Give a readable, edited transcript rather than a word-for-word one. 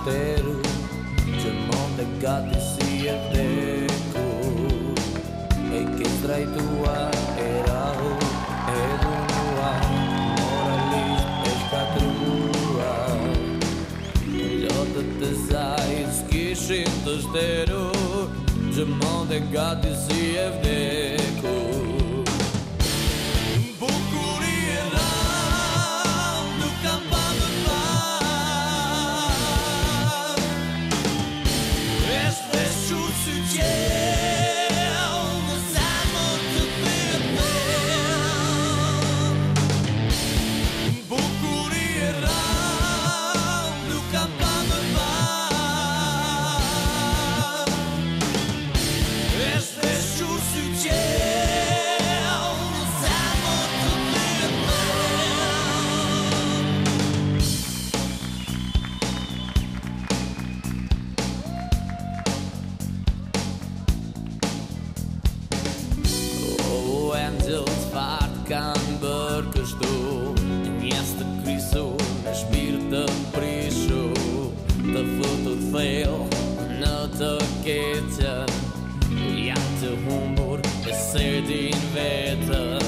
shteru që mund e gati si e vdeku. E ke trajtuar, e rahu, e dhunuar, moralisht e shkatruar. Lotët e saj s'kishin të shterur që mund e gati si e vdeku. Angels fart kanë bërë kështu, njerëz të krisur me shpirt të prishur, të futur thellë në të keqen, janë të humbur e serdin vetën.